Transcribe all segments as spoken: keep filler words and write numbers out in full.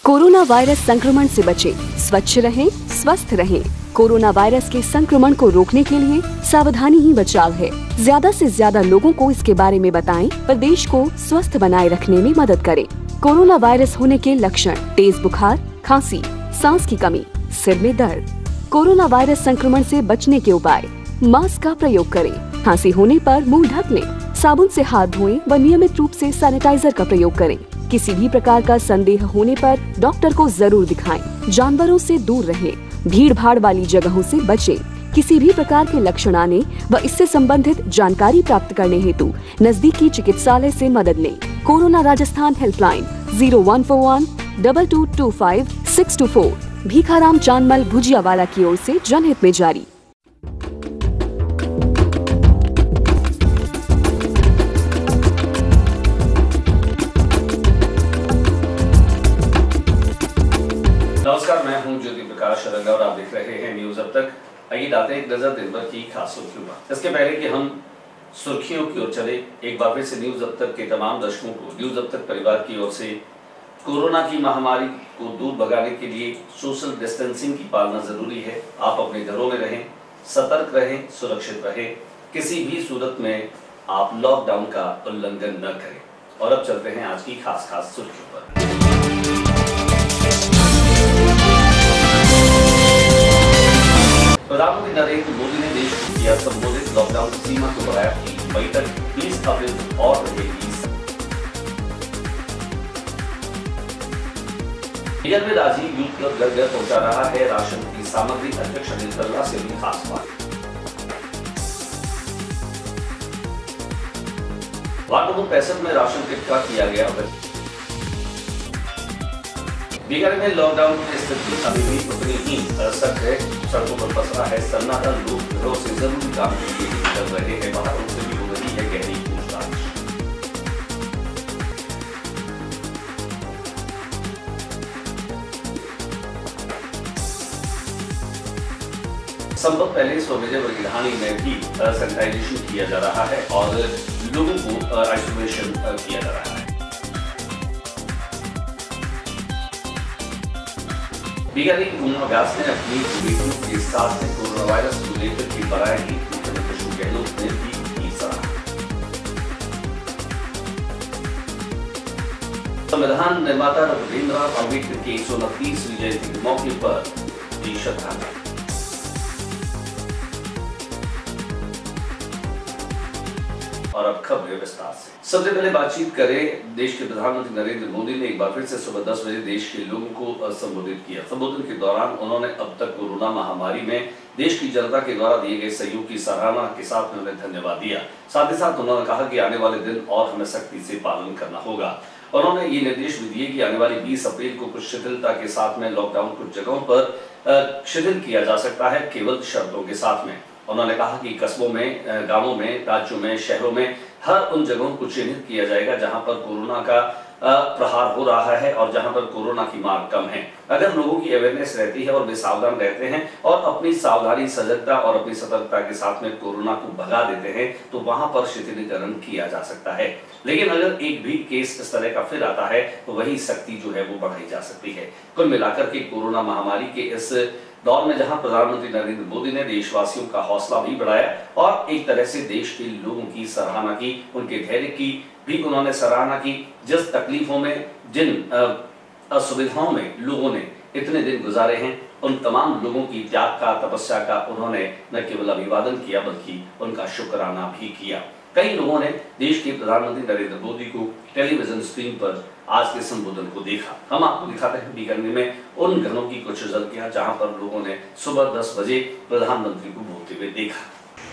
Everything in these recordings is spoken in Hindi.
कोरोना वायरस संक्रमण से बचें, स्वच्छ रहें, स्वस्थ रहें। कोरोना वायरस के संक्रमण को रोकने के लिए सावधानी ही बचाव है। ज्यादा से ज्यादा लोगों को इसके बारे में बताएं और देश को स्वस्थ बनाए रखने में मदद करें। कोरोना वायरस होने के लक्षण: तेज बुखार, खांसी, सांस की कमी, सिर में दर्द। कोरोना वायरस संक्रमण से बचने के उपाय: मास्क का प्रयोग करें, खांसी होने पर मुंह ढक लें, साबुन से हाथ धोएं व नियमित रूप से सैनिटाइजर का प्रयोग करें। किसी भी प्रकार का संदेह होने पर डॉक्टर को जरूर दिखाएं। जानवरों से दूर रहें, भीड़ भाड़ वाली जगहों से बचें। किसी भी प्रकार के लक्षण आने व इससे संबंधित जानकारी प्राप्त करने हेतु नजदीकी चिकित्सालय से मदद लें। Corona Rajasthan helpline zero one four one double two two five six two four Bhikharam Chandmal Bhujiawala की ओर से जनहित में जारी। नमस्कार, मैं हूं ज्योति प्रकाश शरण और आप देख रहे हैं न्यूज अब तक। आइए डालते हैं एक नजर दिन भर की खास सुर्खियों पर। इसके पहले कि हम सुर्खियों की ओर चले, एक बार फिर से न्यूज अब तक के तमाम दर्शकों को न्यूज अब तक परिवार की ओर से कोरोना की महामारी को दूर भगाने के लिए सोशल डिस्टेंसिंग की पालना जरूरी है। आप अपने घरों में रहें, सतर्क रहें, सुरक्षित रहें। किसी भी सूरत में आप लॉकडाउन का उल्लंघन न करें। और अब चलते हैं आज की खास खास सुर्खियों पर। प्रधानमंत्री नरेंद्र मोदी ने देश को किया संबोधित, लॉकडाउन की सीमा को बढ़ाया की बैठक, बीस अप्रैल और रहेगी। में राजीव यूथ क्लब घर घर पहुंचा रहा है राशन की सामग्री, अध्यक्ष अनिल कल्ला से भी खास बात। वार्ड नंबर पैंसठ में राशन किट का किया गया। बीकानेर में लॉकडाउन की स्थिति अभी भी उतनी ही सख्त है। सड़कों पर पसरा है सन्नाटा, लोग घरों से जरूरी काम के लिए निकल रहे हैं बाहर, उनसे भी हो रही है गहरी पूछताछ। संभव पहले सौ विजय वर्गीधानी में भी सैनिटाइजेशन किया जा रहा है और लोगों को आइसोलेशन किया जा रहा है। बीकानेर की उमा व्यास ने अपनी बेटियों के साथ कोरोना वायरस को लेकर की बड़ाई की। मुख्यमंत्री अशोक गहलोत ने भी की सराहना। संविधान निर्माता डॉक्टर भीमराव अम्बेडकर की एक सौ उनतीसवीं जयंती के मौके पर दी श्रद्धांजलि। और अब खबरें विस्तार से। सबसे पहले बातचीत करें, देश के प्रधानमंत्री नरेंद्र मोदी ने एक बार फिर से सुबह दस बजे देश के लोगों को संबोधित किया। संबोधन के दौरान उन्होंने अब तक कोरोना महामारी में देश की जनता के द्वारा दिए गए सहयोग की सराहना के साथ में उन्हें धन्यवाद दिया। साथ ही साथ उन्होंने कहा कि आने वाले दिन और हमें सख्ती से पालन करना होगा। उन्होंने ये निर्देश भी दिए कि आने वाली बीस अप्रैल को कुछ शिथिलता के साथ में लॉकडाउन कुछ जगहों पर शिथिल किया जा सकता है, केवल शर्तों के साथ में। उन्होंने कहा कि कस्बों में, गांवों में, राज्यों में, शहरों में हर उन जगहों को चिन्हित किया जाएगा जहां पर कोरोना का प्रहार हो रहा है और जहां पर कोरोना की मार कम है। अगर लोगों की अवेयरनेस रहती है और वे सावधान रहते हैं और अपनी सावधानी, सजगता और अपनी सतर्कता के साथ में कोरोना को भगा देते हैं तो वहां पर शिथिलीकरण किया जा सकता है। लेकिन अगर एक भी केस इस तरह का फिर आता है तो वही सख्ती जो है वो बढ़ाई जा सकती है। कुल मिलाकर के कोरोना महामारी के इस दौर में जहां प्रधानमंत्री नरेंद्र मोदी ने देशवासियों का हौसला भी बढ़ाया और एक तरह से देश के लोगों की सराहना की, उनके धैर्य की भी उन्होंने सराहना की। जिस तकलीफों में, जिन असुविधाओं में लोगों ने इतने दिन गुजारे हैं, उन तमाम लोगों की त्याग का, तपस्या का उन्होंने न केवल अभिवादन किया बल्कि उनका शुक्राना भी किया। कई लोगों ने देश के प्रधानमंत्री नरेंद्र मोदी को टेलीविजन स्क्रीन पर आज के संबोधन को देखा। हम आपको दिखाते हैं बीकानेर में उन घरों की कुछ झलकियां जहां पर लोगों ने सुबह दस बजे प्रधानमंत्री को बोलते हुए देखा।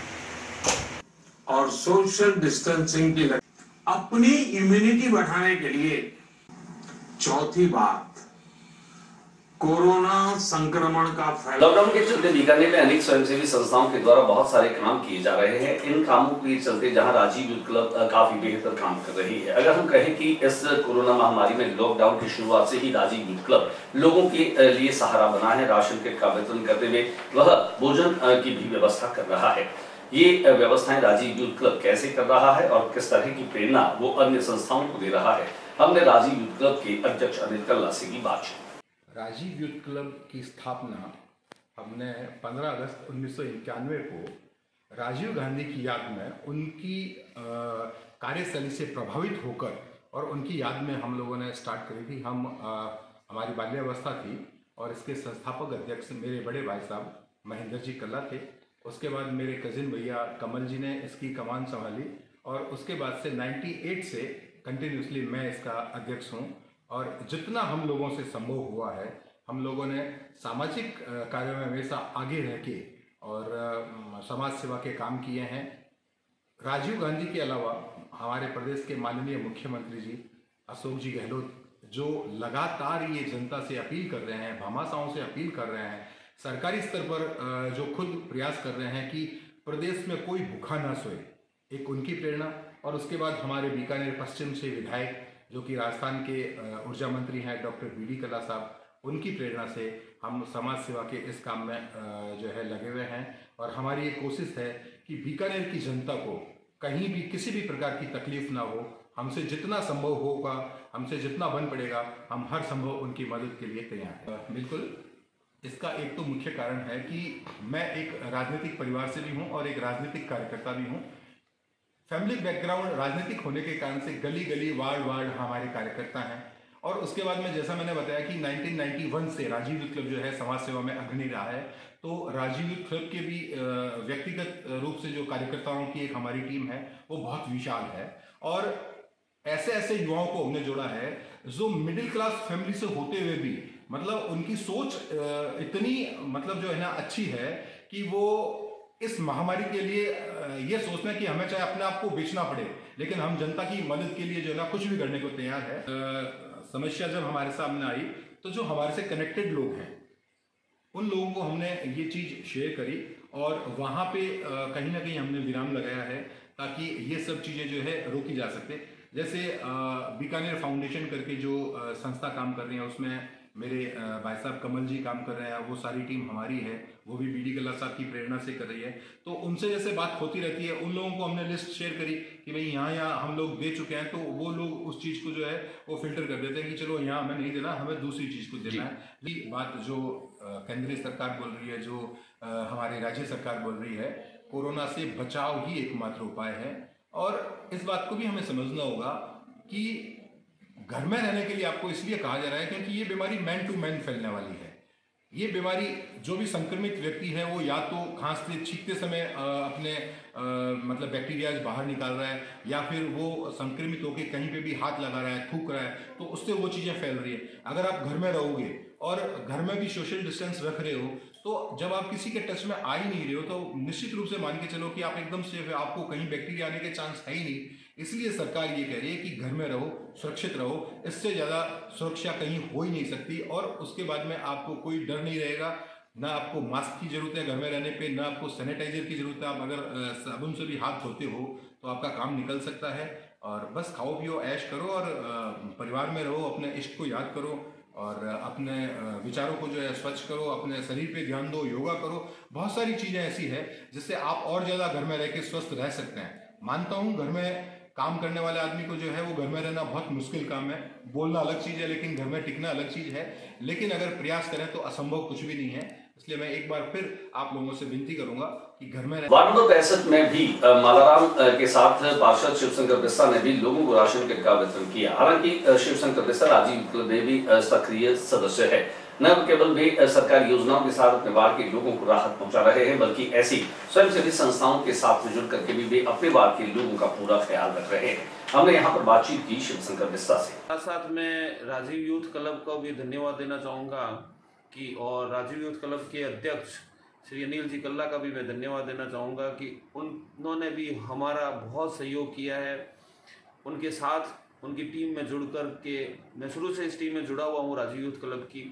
और सोशल डिस्टेंसिंग की अपनी इम्यूनिटी बढ़ाने के लिए चौथी बात, कोरोना संक्रमण का फैलाव। लॉकडाउन के चलते बीकानेर में अनेक स्वयंसेवी संस्थाओं के द्वारा बहुत सारे काम किए जा रहे हैं। इन कामों के चलते जहां राजीव यूथ क्लब काफी बेहतर काम कर रही है। अगर हम कहें कि इस कोरोना महामारी में लॉकडाउन की शुरुआत से ही राजीव यूथ क्लब लोगों के लिए सहारा बना है। राशन किट का वितरण करते हुए वह भोजन की भी व्यवस्था कर रहा है। ये व्यवस्थाएं राजीव यूथ क्लब कैसे कर रहा है और किस तरह की प्रेरणा वो अन्य संस्थाओं को दे रहा है, हमने राजीव यूथ क्लब के अध्यक्ष अनिल कल्ला से की बातचीत। राजीव यूथ क्लब की स्थापना हमने पंद्रह अगस्त उन्नीस सौ इक्यानवे को राजीव गांधी की याद में उनकी कार्यशैली से प्रभावित होकर और उनकी याद में हम लोगों ने स्टार्ट करी थी। हम आ, हमारी बाल्यावस्था थी और इसके संस्थापक अध्यक्ष मेरे बड़े भाई साहब महेंद्र जी कल्ला थे। उसके बाद मेरे कजिन भैया कमल जी ने इसकी कमान संभाली और उसके बाद से अट्ठानवे से कंटिन्यूसली मैं इसका अध्यक्ष हूँ। और जितना हम लोगों से संभव हुआ है हम लोगों ने सामाजिक कार्यों में हमेशा आगे रह के और समाज सेवा के काम किए हैं। राजीव गांधी के अलावा हमारे प्रदेश के माननीय मुख्यमंत्री जी अशोक जी गहलोत जो लगातार ये जनता से अपील कर रहे हैं, भामाशाहों से अपील कर रहे हैं, सरकारी स्तर पर जो खुद प्रयास कर रहे हैं कि प्रदेश में कोई भूखा ना सोए, एक उनकी प्रेरणा। और उसके बाद हमारे बीकानेर पश्चिम से विधायक जो कि राजस्थान के ऊर्जा मंत्री हैं डॉक्टर बी डी कल्ला साहब, उनकी प्रेरणा से हम समाज सेवा के इस काम में जो है लगे हुए हैं। और हमारी ये कोशिश है कि बीकानेर की जनता को कहीं भी किसी भी प्रकार की तकलीफ ना हो। हमसे जितना संभव होगा, हमसे जितना बन पड़ेगा, हम हर संभव उनकी मदद के लिए तैयार हैं। बिल्कुल, इसका एक तो मुख्य कारण है कि मैं एक राजनीतिक परिवार से भी हूँ और एक राजनीतिक कार्यकर्ता भी हूँ। फैमिली बैकग्राउंड राजनीतिक होने के कारण से गली गली वार्ड वार्ड हमारे कार्यकर्ता हैं। और उसके बाद में जैसा मैंने बताया कि उन्नीस सौ इक्यानवे से राजीव यूथ क्लब जो है समाज सेवा में अग्रणी रहा है। तो राजीव यूथ क्लब के भी व्यक्तिगत रूप से जो कार्यकर्ताओं की एक हमारी टीम है वो बहुत विशाल है। और ऐसे ऐसे युवाओं को हमने जोड़ा है जो मिडिल क्लास फैमिली से होते हुए भी मतलब उनकी सोच इतनी मतलब जो है ना अच्छी है कि वो इस महामारी के लिए ये सोचना है कि हमें चाहे अपने आप को बेचना पड़े लेकिन हम जनता की मदद के लिए जो है ना कुछ भी करने को तैयार है। समस्या जब हमारे सामने आई तो जो हमारे से कनेक्टेड लोग हैं उन लोगों को हमने ये चीज़ शेयर करी और वहाँ पे कहीं ना कहीं हमने विराम लगाया है ताकि ये सब चीज़ें जो है रोकी जा सकते। जैसे बीकानेर फाउंडेशन करके जो संस्था काम कर रही है उसमें मेरे भाई साहब कमल जी काम कर रहे हैं, वो सारी टीम हमारी है, वो भी बी डी कल्ला साहब की प्रेरणा से कर रही है। तो उनसे जैसे बात होती रहती है, उन लोगों को हमने लिस्ट शेयर करी कि भाई यहाँ यहाँ हम लोग दे चुके हैं, तो वो लोग उस चीज़ को जो है वो फिल्टर कर देते हैं कि चलो यहाँ हमें नहीं देना, हमें दूसरी चीज़ को देना है। ये बात जो केंद्रीय सरकार बोल रही है, जो हमारी राज्य सरकार बोल रही है, कोरोना से बचाव ही एकमात्र उपाय है। और इस बात को भी हमें समझना होगा कि घर में रहने के लिए आपको इसलिए कहा जा रहा है क्योंकि ये बीमारी मैन टू मैन फैलने वाली है। ये बीमारी जो भी संक्रमित व्यक्ति है वो या तो खांसते छींकते समय अपने आ, मतलब बैक्टीरिया बाहर निकाल रहा है या फिर वो संक्रमित होकर कहीं पे भी हाथ लगा रहा है, थूक रहा है, तो उससे वो चीज़ें फैल रही है। अगर आप घर में रहोगे और घर में भी सोशल डिस्टेंस रख रहे हो तो जब आप किसी के टच में आ ही नहीं रहे हो तो निश्चित रूप से मान के चलो कि आप एकदम सेफ है, आपको कहीं बैक्टीरिया आने के चांस है ही नहीं। इसलिए सरकार ये कह रही है कि घर में रहो, सुरक्षित रहो, इससे ज़्यादा सुरक्षा कहीं हो ही नहीं सकती। और उसके बाद में आपको कोई डर नहीं रहेगा, ना आपको मास्क की जरूरत है घर में रहने पे, ना आपको सैनिटाइजर की जरूरत है। आप अगर साबुन से भी हाथ धोते हो तो आपका काम निकल सकता है। और बस खाओ पियो ऐश करो और परिवार में रहो, अपने इष्ट को याद करो और अपने विचारों को जो है स्वच्छ करो, अपने शरीर पे ध्यान दो, योगा करो। बहुत सारी चीज़ें ऐसी है जिससे आप और ज़्यादा घर में रह के स्वस्थ रह सकते हैं। मानता हूँ घर में काम करने वाले आदमी को जो है वो घर में रहना बहुत मुश्किल काम है, बोलना अलग चीज़ है लेकिन घर में टिकना अलग चीज़ है। लेकिन अगर प्रयास करें तो असंभव कुछ भी नहीं है। इसलिए मैं एक बार फिर आप लोगों से विनती करूंगा कि घर में वार्ड नंबर पैंसठ में भी मालाराम के साथ पार्षद शिवशंकर बिस्सा ने भी लोगों को राशन किट का वितरण किया। हालांकि शिवशंकर बिस्सा राजीव क्लब में भी सक्रिय सदस्य है। न केवल वे सरकारी योजनाओं के साथ अपने वार्ड के लोगों को राहत पहुंचा रहे हैं बल्कि ऐसी स्वयंसेवी संस्थाओं के साथ जुड़ करके भी वे अपने वार्ड के लोगों का पूरा ख्याल रख रहे हैं। हमने यहाँ पर बातचीत की शिवशंकर बिस्सा से। साथ साथ मैं राजीव यूथ क्लब को भी धन्यवाद देना चाहूँगा कि और राजीव यूथ क्लब के अध्यक्ष श्री अनिल जी कल्ला का भी मैं धन्यवाद देना चाहूँगा कि उन्होंने भी हमारा बहुत सहयोग किया है। उनके साथ उनकी टीम में जुड़ कर के मैं शुरू से इस टीम में जुड़ा हुआ हूँ राजीव यूथ क्लब की,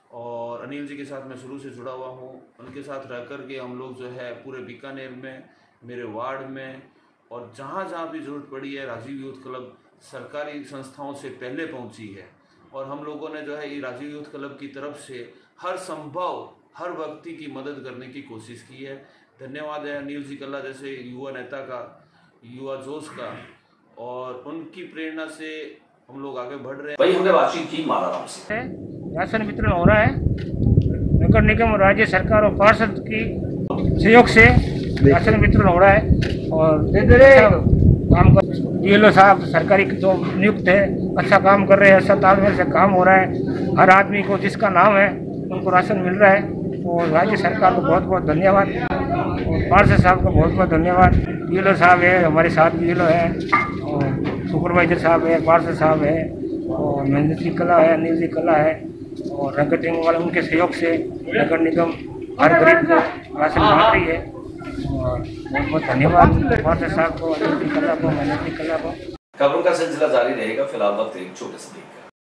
और अनिल जी के साथ मैं शुरू से जुड़ा हुआ हूँ। उनके साथ रह कर के हम लोग जो है पूरे बीकानेर में, मेरे वार्ड में और जहाँ जहाँ भी जरूरत पड़ी है राजीव यूथ क्लब सरकारी संस्थाओं से पहले पहुँची है। और हम लोगों ने जो है ये राजीव यूथ क्लब की तरफ से हर संभव हर व्यक्ति की मदद करने की कोशिश की है। धन्यवाद है अनिल जी कल्ला जैसे युवा नेता का, युवा जोश का, और उनकी प्रेरणा से हम लोग आगे बढ़ रहे हैं। वहीं हमने बातचीत की मालाराम से। राशन वितरण हो रहा है, नगर निगम और राज्य सरकार और पार्षद की सहयोग से राशन वितरण हो रहा है और अच्छा काम कर बीएलओ साहब सरकारी जो नियुक्त है अच्छा काम कर रहे हैं, अच्छा तालमेल से काम हो रहा है। हर आदमी को जिसका नाम है उनको राशन मिल रहा है और राज्य सरकार को बहुत बहुत धन्यवाद और पार्षद साहब को बहुत बहुत धन्यवाद। बीएलओ साहब है, हमारे साथ बीएलओ है और सुपरवाइजर साहब है, पार्षद साहब है और महेंद्र जी कला है, अनिल जी कला है और रंगटिंग वाले उनके सहयोग से नगर निगम हर गरीब को राशन बांट रही है और बहुत बहुत धन्यवाद पार्षद साहब को, अनिल जी कला को, महेंद्र जी कला को। खबरों का सिलसिला जारी रहेगा। फिलहाल वक्त एक छोटे से ब्रेक का।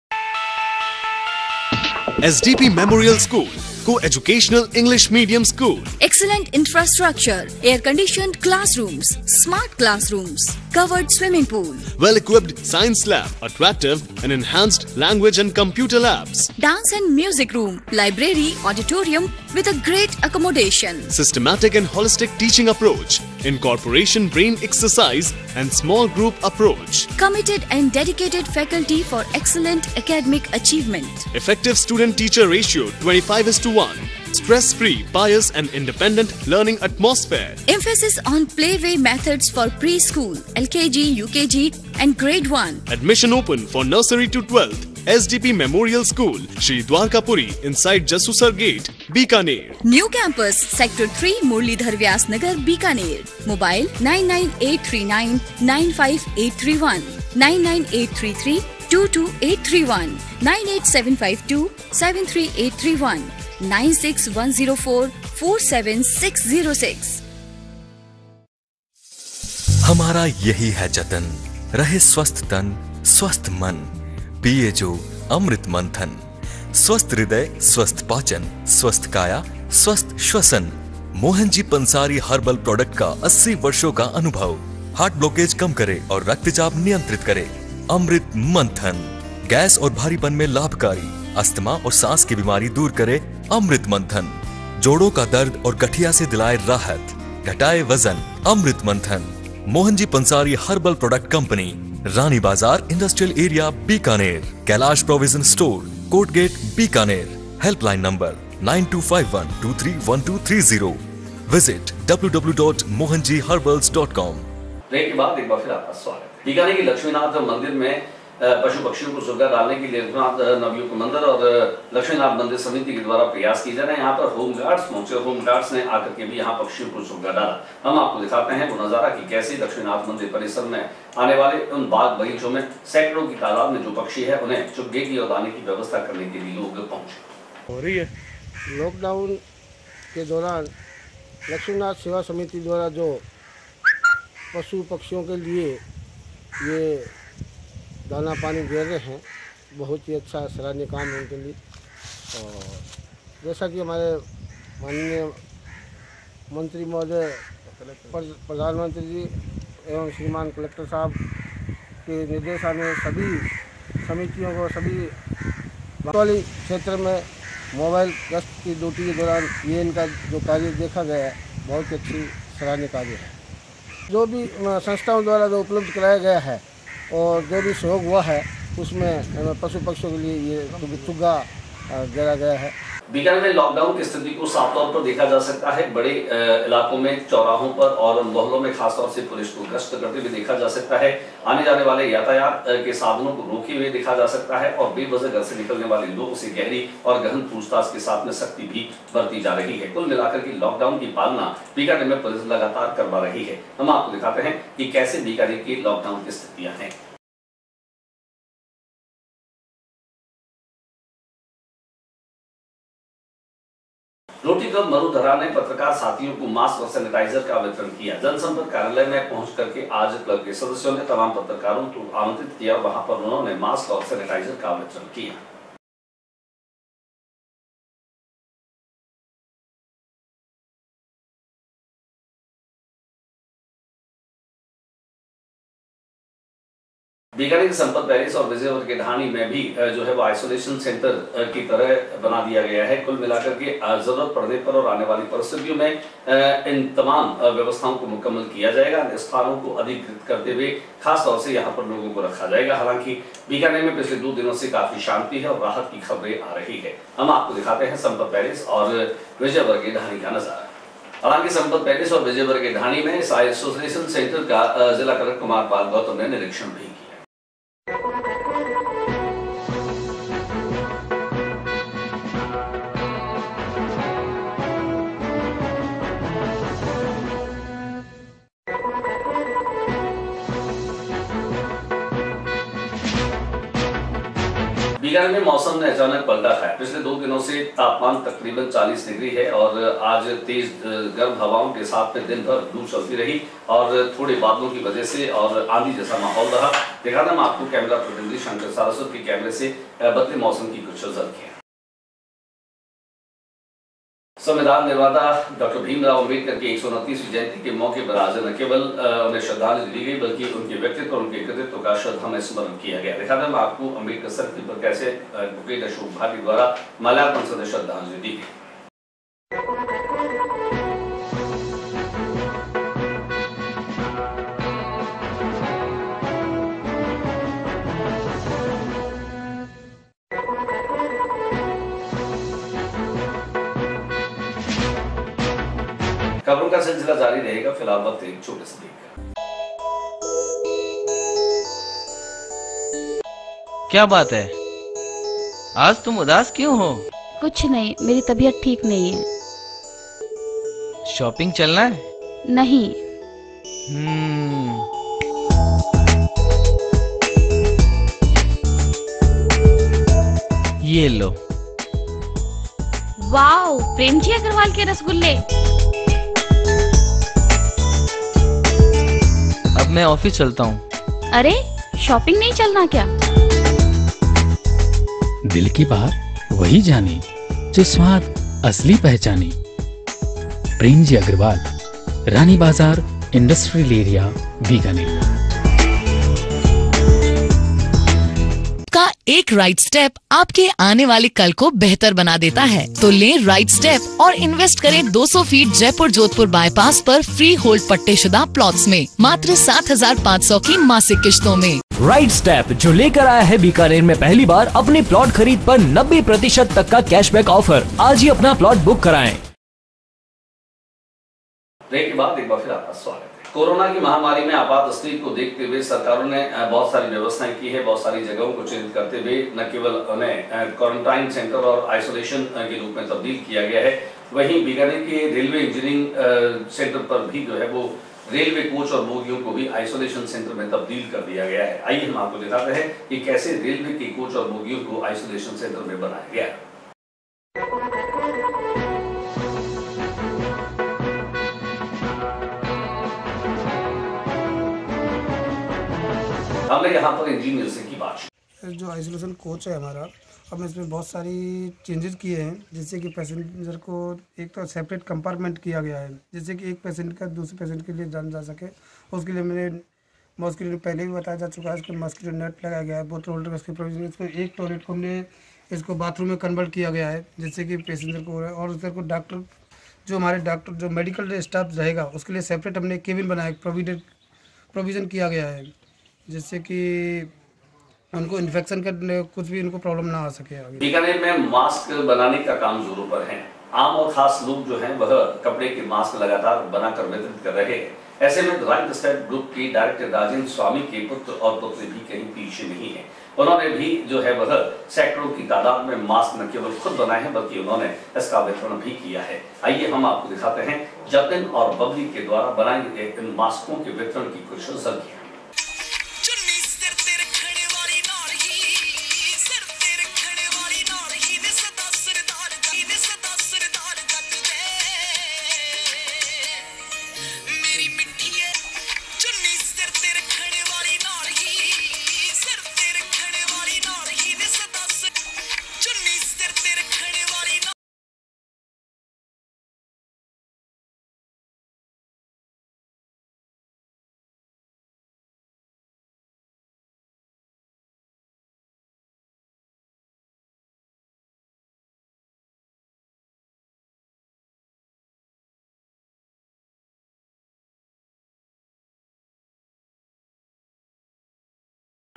S D P Memorial School, co-educational English medium school. Excellent infrastructure, air-conditioned classrooms, smart classrooms, covered swimming pool, Well-equipped science lab, attractive and enhanced language and computer labs. dance and music room, library, auditorium with a great accommodation. Systematic and holistic teaching approach, incorporation brain exercise and small group approach. Committed and dedicated faculty for excellent academic achievement. Effective student-teacher ratio twenty-five is to one. Stress-free, pious and independent learning atmosphere. Emphasis on playway methods for preschool, L K G, U K G and grade one. Admission open for nursery to twelfth. S D P Memorial School, Shri Dwarkapuri, inside Jasusar Gate, Bikaner. New campus, Sector three, Murlidhar Vyas Nagar, Bikaner. Mobile nine nine eight three nine nine five eight three one, nine nine eight three three two two eight three one, nine eight seven five two seven three eight three one, nine six one zero four four seven six zero six. हमारा यही है जतन, रहे स्वस्थ तन, स्वस्थ मन, पिए जो अमृत मंथन। स्वस्थ हृदय, स्वस्थ पाचन, स्वस्थ काया, स्वस्थ श्वसन। मोहन जी पंसारी हर्बल प्रोडक्ट का अस्सी वर्षों का अनुभव हार्ट ब्लॉकेज कम करे और रक्तचाप नियंत्रित करे। अमृत मंथन गैस और भारीपन में लाभकारी, अस्थमा और सांस की बीमारी दूर करे। अमृत मंथन जोड़ों का दर्द और गठिया से दिलाए राहत, घटाए वजन। Amrit Manthan Mohan ji Pansari herbal product company, Rani Bazaar industrial area, Bikaner. Kailash provision store, court gate, Bikaner. Helpline number nine two five one two three one two three zero. Visit W W W dot Mohan ji herbals dot com. Break के बाद एक बार फिर आपका स्वागत है। बीकानेर के लक्ष्मीनाथ मंदिर में पशु पक्षियों को सुविधा डालने के लिए रघुनाथ नवयुग मंदिर और लक्ष्मीनाथ मंदिर समिति के द्वारा प्रयास किए जा रहे हैं। यहाँ पर होम गार्ड्स पहुंचे, होम गार्ड्स ने आकर के भी यहाँ पक्षियों को सुविधा डाला। हम आपको दिखाते हैं वो नजारा कि कैसे लक्ष्मीनाथ मंदिर परिसर में आने वाले उन बाग बगीचों में सैकड़ों की तादाद में जो पक्षी है उन्हें चुगेगी और दाने की व्यवस्था करने के लिए लोग पहुंचे हो रही है। लॉकडाउन के दौरान लक्ष्मीनाथ सेवा समिति द्वारा जो पशु पक्षियों के लिए ये दाना पानी दे रहे हैं, बहुत ही अच्छा सराहनीय काम है उनके लिए। और जैसा कि हमारे माननीय मंत्री महोदय, प्रधानमंत्री जी एवं श्रीमान कलेक्टर साहब के निर्देशानुसार सभी समितियों को सभी वाली क्षेत्र में मोबाइल गश्त की ड्यूटी के दौरान ये इनका जो कार्य देखा गया है, बहुत ही अच्छी सराहनीय कार्य है। जो भी संस्थाओं द्वारा जो उपलब्ध कराया गया है और जो भी सहयोग हुआ है उसमें पशु पक्षियों के लिए ये चुग्गा दिया गया है। बीकानेर में लॉकडाउन की स्थिति को साफ तौर पर देखा जा सकता है। बड़े इलाकों में, चौराहों पर और मोहल्लों में खासतौर से पुलिस को गश्त करते हुए देखा जा सकता है। आने जाने वाले यातायात के साधनों को रोके हुए देखा जा सकता है और बेवजह घर से निकलने वाले लोगों से गहरी और गहन पूछताछ के साथ में सख्ती भी बरती जा रही है। कुल मिलाकर के लॉकडाउन की पालना बीकानेर में पुलिस लगातार करवा रही है। हम आपको दिखाते हैं कि कैसे बीकानेर की लॉकडाउन की स्थितियां हैं। रोटी क्लब मरुधरा ने पत्रकार साथियों को मास्क और सैनिटाइजर का वितरण किया। जनसंपर्क कार्यालय में पहुंच करके आज क्लब के सदस्यों ने तमाम पत्रकारों को आमंत्रित किया। वहां पर उन्होंने मास्क और सैनिटाइजर का वितरण किया। बीकानेर के संपत पैलेस और विजयवर के ढाणी में भी जो है वो आइसोलेशन सेंटर की तरह बना दिया गया है। कुल मिलाकर के जरूरत पड़ने पर और आने वाली परिस्थितियों में इन तमाम व्यवस्थाओं को मुकम्मल किया जाएगा। स्थानों को अधिकृत करते हुए खास तौर से यहाँ पर लोगों को रखा जाएगा। हालांकि बीकानेर में पिछले दो दिनों से काफी शांति है और राहत की खबरें आ रही है। हम आपको दिखाते हैं संपत पैलेस और विजयवर के ढाणी का नजारा। हालांकि संपत पैलेस और विजयवर के ढाणी में इस आइसोलेशन सेंटर का जिला कलेक्टर कुमार पाल गौतम ने निरीक्षण भी किया। बीकानेर में मौसम ने अचानक पलटा खाया। पिछले दो दिनों से तापमान तकरीबन चालीस डिग्री है और आज तेज गर्म हवाओं के साथ में दिन भर लू चलती रही और थोड़े बादलों की वजह से और आंधी जैसा माहौल रहा। दिखाना हम आपको कैमरा प्रतिनिधि शंकर सारस्वत के कैमरे से बदले मौसम की कुछ झलकियां। संविधान निर्माता डॉक्टर भीमराव अम्बेडकर की एक सौ उनतीसवीं जयंती के मौके पर आज न केवल उन्हें श्रद्धांजलि दी गई बल्कि उनके व्यक्तित्व और उनके कृतित्व का श्रद्धा में स्मरण किया गया। दिखाते हैं आपको अम्बेडकर सर्किल पर कैसे एडवोकेट अशोक भाटी द्वारा माल्यार्पण से श्रद्धांजलि दी गई। खबरों का सिलसिला जारी रहेगा। फिलहाल वक्त एक छोटे से ब्रेक। क्या बात है, आज तुम उदास क्यों हो? कुछ नहीं, मेरी तबीयत ठीक नहीं है। शॉपिंग चलना है? नहीं। हम्म। ये लो। वाओ, प्रेमजी अग्रवाल के रसगुल्ले। अब मैं ऑफिस चलता हूँ। अरे, शॉपिंग नहीं चलना क्या? दिल की बात वही जानी जो स्वाद असली पहचानी। प्रेमजी अग्रवाल, रानी बाजार, इंडस्ट्रियल एरिया, बीकानेर। का एक राइट स्टेप आपके आने वाले कल को बेहतर बना देता है, तो लें राइट स्टेप और इन्वेस्ट करें दो सौ फीट जयपुर जोधपुर बाईपास पर फ्री होल्ड पट्टेशुदा प्लॉट्स में मात्र सात हजार पाँच सौ की मासिक किश्तों में। राइट स्टेप जो लेकर आया है बीकानेर में पहली बार अपने प्लॉट खरीद पर नब्बे प्रतिशत तक का कैशबैक ऑफर। आज ही अपना प्लॉट बुक कराएं। ब्रेक के बाद एक बार फिर आपका स्वागत है। कोरोना की महामारी में आपात स्थिति को देखते हुए सरकारों ने बहुत सारी व्यवस्थाएं की है। बहुत सारी जगहों को चिन्हित करते हुए न केवल उन्हें क्वारंटाइन सेंटर और आइसोलेशन के रूप में तब्दील किया गया है, वहीं बीकानेर के रेलवे इंजीनियरिंग सेंटर पर भी जो है वो रेलवे कोच और बोगियों को भी आइसोलेशन सेंटर में तब्दील कर दिया गया है। आइए हम आपको दिखाते हैं कि कैसे रेलवे के कोच और बोगियों को आइसोलेशन सेंटर में बनाया गया है। हमने यहाँ पर इंजीनियर से की बात। जो आइसोलेशन कोच है हमारा, अब इसमें बहुत सारी चेंजेस किए हैं, जिससे कि पैसेंजर को एक तो सेपरेट कंपार्टमेंट किया गया है, जिससे कि एक पेशेंट का दूसरे पेशेंट के लिए जान जा सके। उसके लिए मैंने मॉस्किटो पहले भी बताया जा चुका है, इसके मॉस्किटो नेट लगाया गया है, बोतल होल्डर का इसके प्रोविजन। इसको एक टॉयलेट को हमने इसको बाथरूम में कन्वर्ट किया गया है, जिससे कि पैसेंजर को और उधर को डॉक्टर जो हमारे डॉक्टर जो मेडिकल स्टाफ रहेगा उसके लिए सेपरेट हमने केबिन बनाया, प्रोविडेड प्रोविज़न किया गया है, जिससे कि उनको इन्फेक्शन का कुछ भी उनको प्रॉब्लम ना आ सके। बीकानेर में मास्क बनाने का काम जोरों पर है। आम और खास लोग जो हैं वह कपड़े के मास्क लगातार बनाकर वितरित कर रहे हैं। ऐसे में राइट स्टेप ग्रुप के डायरेक्टर राजेंद्र स्वामी के पुत्र और पुत्री भी कहीं पीछे नहीं है। उन्होंने भी जो है वह सैकड़ों की तादाद में मास्क न केवल खुद बनाए हैं बल्कि उन्होंने इसका वितरण भी किया है। आइए हम आपको दिखाते हैं जतिन और बबली के द्वारा बनाए गए इन मास्कों के वितरण की कुछ झलकियां।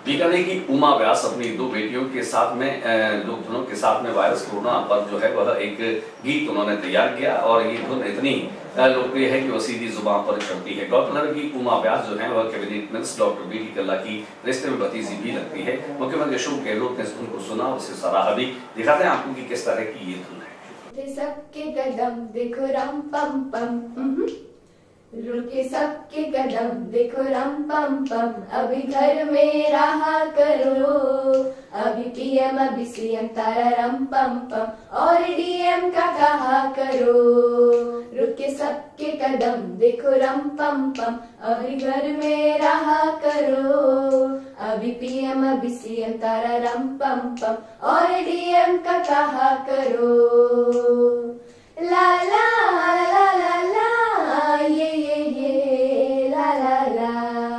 बीकानेर की उमा व्यास अपनी दो बेटियों के साथ में लोक धुनों के साथ में वायरस कोरोना पर जो है वह एक गीत उन्होंने तैयार किया और ये धुन इतनी लोकप्रिय है कि वह सीधी जुबान पर चढ़ती है। गौरतलब की उमा व्यास जो है वह cabinet minister doctor B D Kalla की रिश्ते में भतीजी भी लगती है। मुख्यमंत्री अशोक गहलोत ने इस धुन को सुना और उसे सराहा भी। दिखाते हैं आपको कि किस तरह की ये धुन है। सबके कदम देखो रम पम पम, रुके सबके कदम देखो रम पम पम, अभी घर में रहा करो, अभी पीएम अभी सीएम तारा रम पम पम, और डीएम का कहा करो, रुके सबके कदम देखो रम पम पम, अभी घर में रहा करो, अभी पीएम अभी सीएम तारा रम पम पम, और डीएम का कहा करो। ला ला ला ला ला ये ये ये ला ला ला,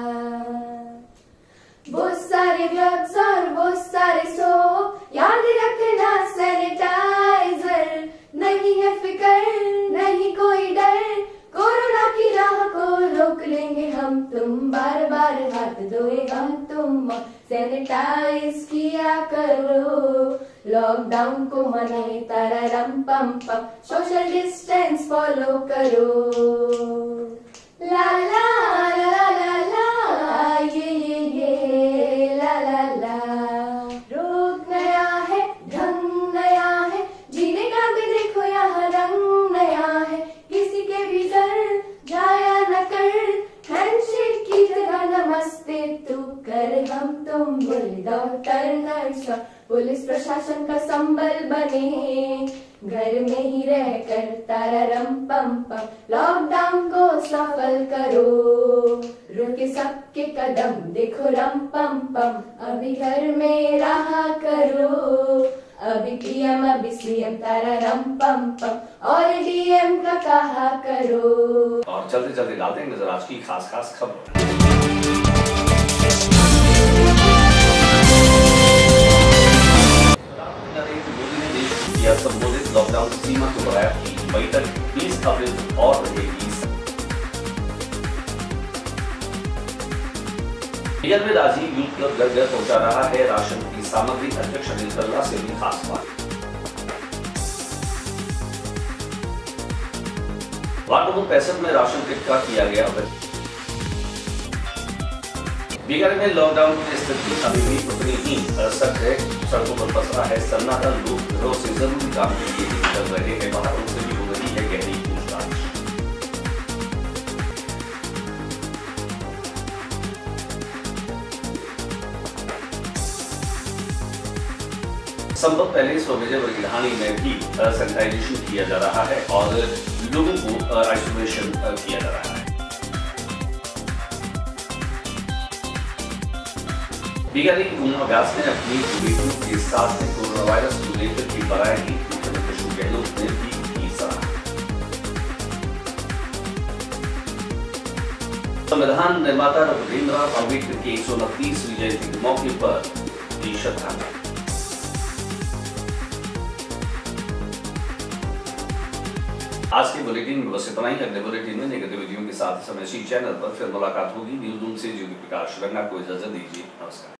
बहुत सारे ड्रग्स और बहुत सारे सोप, याद रखना सैनिटाइजर, नहीं है फिकर नहीं कोई डर, कोरोना की राह को रोक लेंगे हम तुम, बार बार हाथ धोए हम तुम, सैनिटाइज किया करो, लॉकडाउन को मनाए तारा रम पम पम, सोशल डिस्टेंस फॉलो करो। ला ला ला ला ला ये ये ये ला ला ला, रोग नया है ढंग नया है, जीने का भी देखो यहाँ रंग नया है, किसी के भी घर जाया न कर, हैंडशेक की जगह नमस्ते तू कर, हम तुम बोले डॉक्टर नर्स पुलिस प्रशासन का संबल बने, घर में ही रहकर तारा रम पम पम, लॉकडाउन को सफल करो, रुके सबके कदम देखो रम पम पम, अभी घर में रहा करो, अभी पीएम अभी सीएम तारा रम पम पम, और डीएम का कहा करो। और चलते चलते डालते हैं नजर आज की खास खास खबर। संबोधित लॉकडाउन सीमा को बढ़ाया तीन मई तक, बीस अप्रैल और रहेगी। बिहार में राजीव यूथ क्लब घर घर पहुंचा रहा है राशन की सामग्री, अध्यक्ष अनिल कल्ला से भी खास बात। वार्ड नंबर पैंसठ में राशन किट का किया गया। बिहार में लॉकडाउन की स्थिति अभी भी उतनी ही सख्त है, सड़कों पर पसरा है सन्नाटा, लोग घरों से जरूरी काम के लिए निकल रहे हैं बाहर, उनसे भी हो रही है गहरी पूछताछ। संभव पहले सौ विजय वर्गीधानी में भी सैनिटाइजेशन किया जा रहा है और लोगों को आइसोलेशन किया जा रहा है। बीकानेर की उमा व्यास ने अपनी बेटियों के साथ कोरोना वायरस को लेकर की बराह की, मुख्यमंत्री अशोक गहलोत ने भी की सराहना। संविधान निर्माता डॉक्टर भीमराव अम्बेडकर की एक सौ उनतीसवीं जयंती के मौके पर दी श्रद्धांजलि। आज के बुलेटिन में बस इतना ही। अगले बुलेटिन में नई गतिविधियों के साथ समय इसी चैनल पर फिर मुलाकात होगी। न्यूज रूम से ज्योति प्रकाश रंगा को इजाजत दीजिए। नमस्कार।